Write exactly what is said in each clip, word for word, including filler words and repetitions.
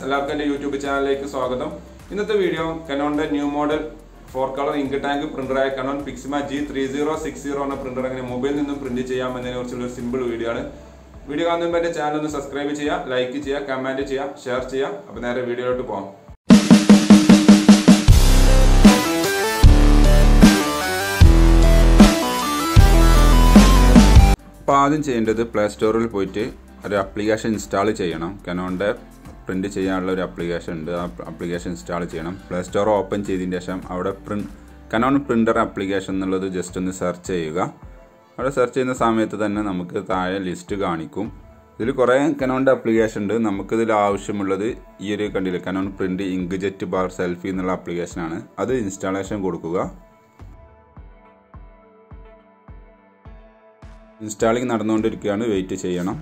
എല്ലാവർക്കും എൻ്റെ യൂട്യൂബ് ചാനലിലേക്ക് സ്വാഗതം. ഇന്നത്തെ video Canon's new model four colour ink tank പ്രിന്ററായ Canon Pixma G three zero six zero എന്ന പ്രിന്റർ എങ്ങനെ മൊബൈലിൽ നിന്നും പ്രിന്റ് ചെയ്യാമെന്നതിനെ കുറിച്ചുള്ള ഒരു സിമ്പിൾ വീഡിയോ ആണ്. വീഡിയോ കാണുന്നതിന് എൻ്റെ ചാനൽ ഒന്ന് സബ്സ്ക്രൈബ് ചെയ്യുക, ലൈക്ക് ചെയ്യുക, കമന്റ് ചെയ്യുക, ഷെയർ ചെയ്യുക. അപ്പോൾ നേരെ വീഡിയോയിലോട്ട് പോകാം. അപ്പോൾ ആദ്യം ചെയ്യേണ്ടത് പ്ലേ സ്റ്റോറിൽ പോയിട്ട് ഒരു ആപ്ലിക്കേഷൻ ഇൻസ്റ്റാൾ ചെയ്യണം. Canon's പ്രിന്റ് ചെയ്യാനുള്ള ഒരു ആപ്ലിക്കേഷൻ ഉണ്ട്. ആ ആപ്ലിക്കേഷൻ ഇൻസ്റ്റാൾ ചെയ്യണം. പ്ലേ സ്റ്റോർ ഓപ്പൺ ചെയ്തതിന് ശേഷം അവിടെ പ്രിന്റ് Canon പ്രിന്റർ ആപ്ലിക്കേഷൻ എന്നുള്ളത് ജസ്റ്റ് ഒന്ന് സെർച്ച് ചെയ്യുക. അവിടെ സെർച്ച് ചെയ്യുന്ന സമയത്ത് തന്നെ നമുക്ക് താഴെ ലിസ്റ്റ് കാണിക്കും. ഇതിൽ കുറേ Canon's ആപ്ലിക്കേഷൻ ഉണ്ട്. നമുക്കിതിൽ ആവശ്യമുള്ളത് ഈ ഒരു കണ്ടില്ല Canon print ink jet bar selfie എന്നുള്ള ആപ്ലിക്കേഷനാണ്. അത് ഇൻസ്റ്റാളേഷൻ കൊടുക്കുക. ഇൻസ്റ്റാളിങ് നടന്നുകൊണ്ടിരിക്കുകയാണ്, വെയിറ്റ് ചെയ്യണം.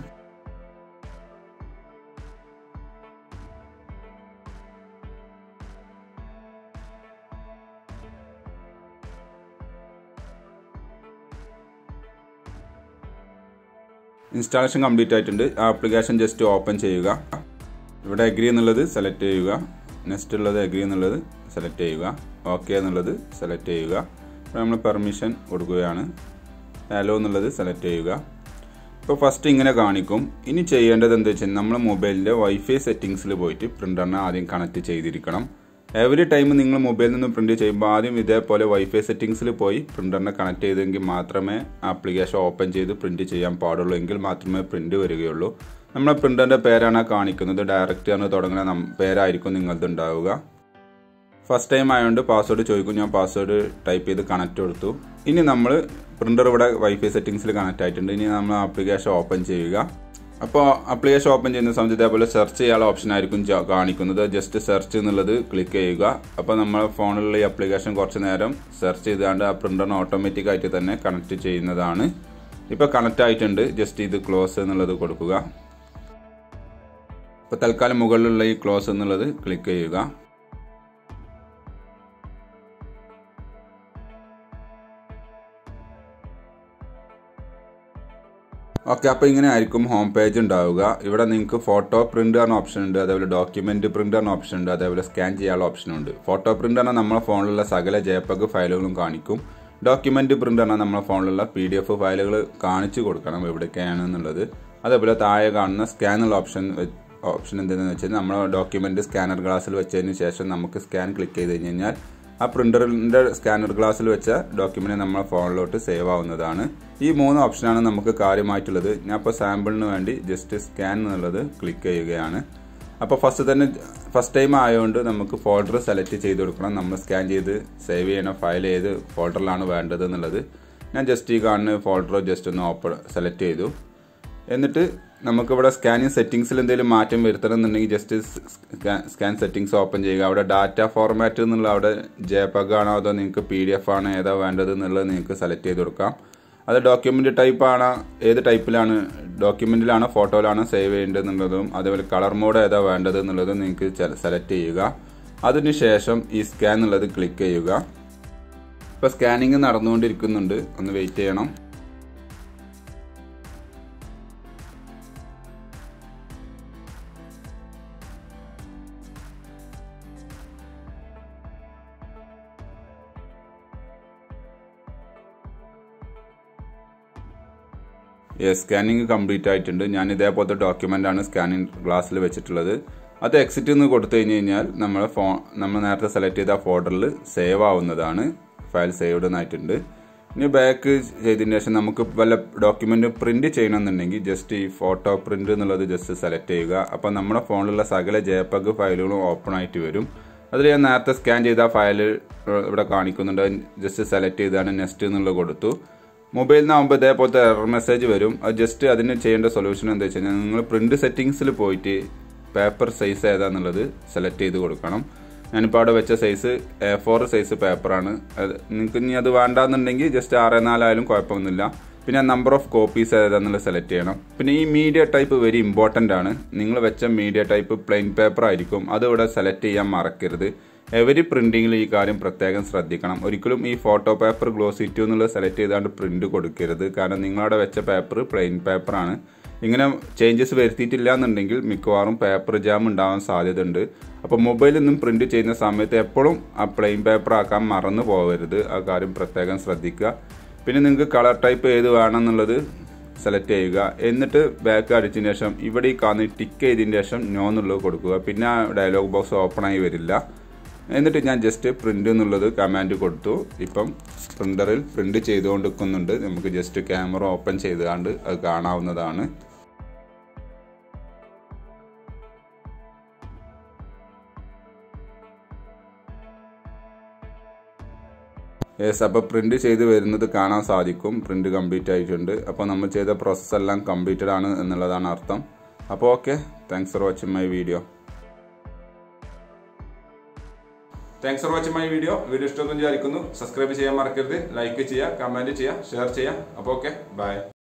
ഇൻസ്റ്റാളേഷൻ കംപ്ലീറ്റ് ആയിട്ടുണ്ട്. ആ ആപ്ലിക്കേഷൻ ജസ്റ്റ് ഓപ്പൺ ചെയ്യുക. ഇവിടെ അഗ്രി എന്നുള്ളത് സെലക്ട് ചെയ്യുക. നെക്സ്റ്റ് ഉള്ളത് അഗ്രി എന്നുള്ളത് സെലക്ട് ചെയ്യുക. ഓക്കെ എന്നുള്ളത് സെലക്ട് ചെയ്യുക. നമ്മൾ പെർമിഷൻ കൊടുക്കുകയാണ്. ഹലോ എന്നുള്ളത് സെലക്ട് ചെയ്യുക. ഇപ്പോൾ ഫസ്റ്റ് ഇങ്ങനെ കാണിക്കും. ഇനി ചെയ്യേണ്ടത് എന്താ വെച്ചാൽ നമ്മൾ മൊബൈലിൻ്റെ വൈഫൈ സെറ്റിങ്സിൽ പോയിട്ട് പ്രിൻ്ററിനെ ആദ്യം കണക്ട് ചെയ്തിരിക്കണം. എവറി ടൈം നിങ്ങൾ മൊബൈലിൽ നിന്ന് പ്രിൻറ്റ് ചെയ്യുമ്പോൾ ആദ്യം ഇതേപോലെ വൈഫൈ സെറ്റിങ്സിൽ പോയി പ്രിൻ്ററിനെ കണക്ട് ചെയ്തെങ്കിൽ മാത്രമേ ആപ്ലിക്കേഷൻ ഓപ്പൺ ചെയ്ത് പ്രിൻറ്റ് ചെയ്യാൻ പാടുള്ളൂ. എങ്കിൽ മാത്രമേ പ്രിൻറ്റ് വരികയുള്ളൂ. നമ്മുടെ പ്രിൻ്ററിൻ്റെ പേരാണ് കാണിക്കുന്നത്. ഡയറക്റ്റ് ആണ് തുടങ്ങുന്ന പേരായിരിക്കും നിങ്ങളത് ഉണ്ടാവുക. ഫസ്റ്റ് ടൈം ആയതുകൊണ്ട് പാസ്വേഡ് ചോദിക്കും. ഞാൻ പാസ്വേഡ് ടൈപ്പ് ചെയ്ത് കണക്ട് കൊടുത്തു. ഇനി നമ്മൾ പ്രിൻ്റർ ഇവിടെ വൈഫൈ സെറ്റിങ്സിൽ കണക്ട് ആയിട്ടുണ്ട്. ഇനി നമ്മൾ ആപ്ലിക്കേഷൻ ഓപ്പൺ ചെയ്യുക. അപ്പോൾ ആപ്ലിക്കേഷൻ ഓപ്പൺ ചെയ്യുന്ന സമയത്ത് ഇതേപോലെ സെർച്ച് ചെയ്യാനുള്ള ഓപ്ഷൻ ആയിരിക്കും കാണിക്കുന്നത്. ജസ്റ്റ് സെർച്ച് എന്നുള്ളത് ക്ലിക്ക് ചെയ്യുക. അപ്പോൾ നമ്മുടെ ഫോണിലുള്ള ഈ ആപ്ലിക്കേഷൻ കുറച്ച് നേരം സെർച്ച് ചെയ്തുകൊണ്ട് ആ പ്രിൻ്ററിന് ഓട്ടോമാറ്റിക് ആയിട്ട് തന്നെ കണക്ട് ചെയ്യുന്നതാണ്. ഇപ്പോൾ കണക്ട് ആയിട്ടുണ്ട്. ജസ്റ്റ് ഇത് ക്ലോസ് എന്നുള്ളത് കൊടുക്കുക. ഇപ്പോൾ തൽക്കാലം മുകളിലുള്ള ഈ ക്ലോസ് എന്നുള്ളത് ക്ലിക്ക് ചെയ്യുക. ഓക്കെ, അപ്പോൾ ഇങ്ങനെ ആയിരിക്കും ഹോം പേജ് ഉണ്ടാവുക. ഇവിടെ നിങ്ങൾക്ക് ഫോട്ടോ പ്രിന്റ് എന്ന ഓപ്ഷൻ ഉണ്ട്, അതേപോലെ ഡോക്യുമെന്റ് പ്രിന്റ് എന്ന ഓപ്ഷൻ ഉണ്ട്, അതേപോലെ സ്കാൻ ചെയ്യാനുള്ള ഓപ്ഷനുണ്ട്. ഫോട്ടോ പ്രിന്റ് എന്നാൽ നമ്മുടെ ഫോണിലുള്ള സകല ജെപെഗ് ഫയലുകളും കാണിക്കും. ഡോക്യുമെന്റ് പ്രിന്റ് എന്നാൽ നമ്മുടെ ഫോണിലുള്ള പി ഡി എഫ് ഫയലുകൾ കാണിച്ചു കൊടുക്കണം എവിടേക്കാണെന്നുള്ളത്. അതേപോലെ താഴെ കാണുന്ന സ്കാൻ എന്നുള്ള ഓപ്ഷൻ ഓപ്ഷൻ എന്തെന്ന് വെച്ചാൽ നമ്മൾ ഡോക്യുമെന്റ് സ്കാനർ ഗ്ലാസ്സിൽ വെച്ചതിന് ശേഷം നമുക്ക് സ്കാൻ ക്ലിക്ക് ചെയ്ത് കഴിഞ്ഞ് കഴിഞ്ഞാൽ ആ പ്രിന്ററിന്റെ സ്കാനർ ഗ്ലാസ്സിൽ വെച്ച ഡോക്യുമെന്റ് നമ്മുടെ ഫോണിലോട്ട് സേവ് ആവുന്നതാണ്. ഈ മൂന്ന് ഓപ്ഷനാണ് നമുക്ക് കാര്യമായിട്ടുള്ളത്. ഞാൻ ഇപ്പോൾ സാമ്പിളിന് വേണ്ടി ജസ്റ്റ് സ്കാൻ എന്നുള്ളത് ക്ലിക്ക് ചെയ്യുകയാണ്. അപ്പോൾ ഫസ്റ്റ് തന്നെ ഫസ്റ്റ് ടൈം ആയതുകൊണ്ട് നമുക്ക് ഫോൾഡർ സെലക്ട് ചെയ്ത് കൊടുക്കണം. നമ്മൾ സ്കാൻ ചെയ്ത് സേവ് ചെയ്യണ ഫയൽ ഏത് ഫോൾഡറിലാണ് വേണ്ടത് എന്നുള്ളത്. ഞാൻ ജസ്റ്റ് ഈ കാണുന്ന ഫോൾഡർ ജസ്റ്റ് ഒന്ന് ഓപ്പൺ സെലക്ട് ചെയ്തു. എന്നിട്ട് നമുക്കിവിടെ സ്കാനിങ് സെറ്റിങ്സിൽ എന്തെങ്കിലും മാറ്റം വരുത്തണം എന്നുണ്ടെങ്കിൽ ജസ്റ്റ് സ്കാൻ സെറ്റിങ്സ് ഓപ്പൺ ചെയ്യുക. അവിടെ ഡാറ്റ ഫോർമാറ്റ് എന്നുള്ള അവിടെ ജെപെഗ് ആണോ അതോ നിങ്ങൾക്ക് പി ഡി എഫ് ആണോ ഏതാ വേണ്ടത് എന്നുള്ളത് നിങ്ങൾക്ക് സെലക്ട് ചെയ്ത് കൊടുക്കാം. അത് ഡോക്യുമെന്റ് ടൈപ്പ് ആണോ ഏത് ടൈപ്പിലാണ് ഡോക്യുമെന്റിലാണോ ഫോട്ടോയിലാണോ സേവ് ചെയ്യേണ്ടത് എന്നുള്ളതും അതേപോലെ കളർ മോഡ് ഏതാ വേണ്ടത് എന്നുള്ളതും നിങ്ങൾക്ക് സെലക്ട് ചെയ്യുക. അതിനുശേഷം ഈ സ്കാൻ എന്നുള്ളത് ക്ലിക്ക് ചെയ്യുക. ഇപ്പോൾ സ്കാനിങ് നടന്നുകൊണ്ടിരിക്കുന്നുണ്ട്, ഒന്ന് വെയിറ്റ് ചെയ്യണം. സ്കാനിങ് കംപ്ലീറ്റ് ആയിട്ടുണ്ട്. ഞാൻ ഇതേപോലത്തെ ഡോക്യുമെന്റ് ആണ് സ്കാനിങ് ഗ്ലാസ്സിൽ വെച്ചിട്ടുള്ളത്. അത് എക്സിറ്റ് എന്ന് കൊടുത്തു കഴിഞ്ഞ് കഴിഞ്ഞാൽ നമ്മളെ ഫോ നമ്മൾ നേരത്തെ സെലക്ട് ചെയ്ത ഫോൾഡറിൽ സേവ് ആവുന്നതാണ്. ഫയൽ സേവ്ഡ് എന്നായിട്ടുണ്ട്. ഇനി ബാക്ക് ചെയ്തതിന് ശേഷം നമുക്ക് വല്ല ഡോക്യുമെന്റ് പ്രിന്റ് ചെയ്യണമെന്നുണ്ടെങ്കിൽ ജസ്റ്റ് ഈ ഫോട്ടോ പ്രിന്റ് എന്നുള്ളത് ജസ്റ്റ് സെലക്ട് ചെയ്യുക. അപ്പോൾ നമ്മുടെ ഫോണിലുള്ള സകല ജെപെഗ് ഫയലുകളും ഓപ്പൺ ആയിട്ട് വരും. അതിൽ ഞാൻ നേരത്തെ സ്കാൻ ചെയ്ത ഫയൽ ഇവിടെ കാണിക്കുന്നുണ്ട്. ജസ്റ്റ് സെലക്ട് ചെയ്താണ് നെക്സ്റ്റ് എന്നുള്ളത് കൊടുത്തു. മൊബൈലിൽ നിന്നാകുമ്പോൾ ഇതേപോലത്തെ എറർ മെസ്സേജ് വരും. അത് ജസ്റ്റ് അതിന് ചെയ്യേണ്ട സൊല്യൂഷൻ എന്താ വെച്ച് കഴിഞ്ഞാൽ നിങ്ങൾ പ്രിന്റ് സെറ്റിങ്സിൽ പോയിട്ട് പേപ്പർ സൈസ് ഏതാന്നുള്ളത് സെലക്ട് ചെയ്ത് കൊടുക്കണം. ഞാനിപ്പോൾ അവിടെ വെച്ച സൈസ് എ ഫോർ സൈസ് പേപ്പറാണ്. അത് നിങ്ങൾക്ക് ഇനി അത് വേണ്ടാന്നുണ്ടെങ്കിൽ ജസ്റ്റ് ആറ് നാലായാലും കുഴപ്പമൊന്നുമില്ല. പിന്നെ നമ്പർ ഓഫ് കോപ്പീസ് ഏതാന്നുള്ളത് സെലക്ട് ചെയ്യണം. പിന്നെ ഈ മീഡിയ ടൈപ്പ് വെരി ഇമ്പോർട്ടൻ്റ് ആണ്. നിങ്ങൾ വെച്ച മീഡിയ ടൈപ്പ് പ്ലെയിൻ പേപ്പർ ആയിരിക്കും. അത് ഇവിടെ സെലക്ട് ചെയ്യാൻ മറക്കരുത്. എവരി പ്രിന്റിങ്ങിൽ ഈ കാര്യം പ്രത്യേകം ശ്രദ്ധിക്കണം. ഒരിക്കലും ഈ ഫോട്ടോ പേപ്പർ ഗ്ലോസി ടു എന്നുള്ളത് സെലക്ട് ചെയ്താണ്ട് പ്രിന്റ് കൊടുക്കരുത്. കാരണം നിങ്ങളവിടെ വെച്ച പേപ്പർ പ്ലെയിൻ പേപ്പറാണ്. ഇങ്ങനെ ചേഞ്ചസ് വരുത്തിയിട്ടില്ല എന്നുണ്ടെങ്കിൽ മിക്കവാറും പേപ്പർ ജാം ഉണ്ടാവാൻ സാധ്യതയുണ്ട്. അപ്പോൾ മൊബൈലിൽ നിന്നും പ്രിന്റ് ചെയ്യുന്ന സമയത്ത് എപ്പോഴും ആ പ്ലെയിൻ പേപ്പർ ആക്കാൻ മറന്നു പോകരുത്. ആ കാര്യം പ്രത്യേകം ശ്രദ്ധിക്കുക. പിന്നെ നിങ്ങൾക്ക് കളർ ടൈപ്പ് ഏത് വേണമെന്നുള്ളത് സെലക്ട് ചെയ്യുക. എന്നിട്ട് ബാക്ക് അടിച്ചതിന് ശേഷം ഇവിടെ ഈ കാണുന്ന ടിക്ക് ചെയ്തതിന് ശേഷം നോ എന്നുള്ളത് കൊടുക്കുക. പിന്നെ ആ ഡയലോഗ് ബോക്സ് ഓപ്പൺ ആയി വരില്ല. എന്നിട്ട് ഞാൻ ജസ്റ്റ് പ്രിന്റ് എന്നുള്ളത് കമാൻഡ് കൊടുത്തു. ഇപ്പം പ്രിന്ററിൽ പ്രിന്റ് ചെയ്തുകൊണ്ടിരിക്കുന്നുണ്ട്. നമുക്ക് ജസ്റ്റ് ക്യാമറ ഓപ്പൺ ചെയ്തുകൊണ്ട് അത് കാണാവുന്നതാണ്. യെസ്, അപ്പോൾ പ്രിന്റ് ചെയ്ത് വരുന്നത് കാണാൻ സാധിക്കും. പ്രിന്റ് കംപ്ലീറ്റ് ആയിട്ടുണ്ട്. അപ്പോൾ നമ്മൾ ചെയ്ത പ്രോസസ്സ് എല്ലാം കംപ്ലീറ്റഡ് ആണ് എന്നുള്ളതാണ് അർത്ഥം. അപ്പോൾ okay, thanks for watching my video. Thanks for watching my video. Video ഇഷ്ടമെന്ന് വിചാരിക്കുന്നു. സബ്സ്ക്രൈബ് ചെയ്യാൻ മറക്കരുത്. ലൈക്ക് ചെയ്യുക, കമന്റ് ചെയ്യുക, ഷെയർ ചെയ്യുക. അപ്പോൾ ഓക്കെ, ബൈ.